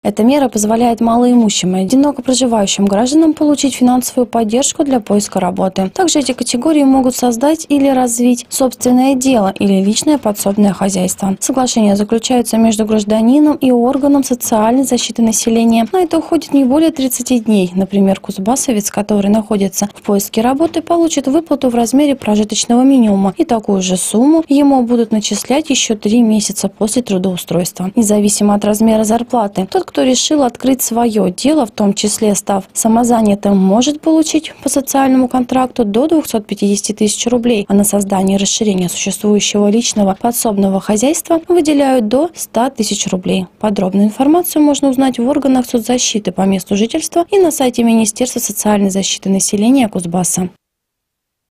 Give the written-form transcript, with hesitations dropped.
Эта мера позволяет малоимущим и одиноко проживающим гражданам получить финансовую поддержку для поиска работы. Также эти категории могут создать или развить собственное дело или личное подсобное хозяйство. Соглашения заключаются между гражданином и органом социальной защиты населения. На это уходит не более 30 дней. Например, кузбассовец, который находится в поиске работы, получит выплату в размере прожиточного минимума, и такую же сумму ему будут начислять еще 3 месяца после трудоустройства, независимо от размера зарплаты. Тот, кто решил открыть свое дело, в том числе став самозанятым, может получить по социальному контракту до 250 тысяч рублей, а на создание и расширение существующего личного подсобного хозяйства выделяют до 100 тысяч рублей. Подробную информацию можно узнать в органах соцзащиты по месту жительства и на сайте Министерства социальной защиты населения Кузбасса.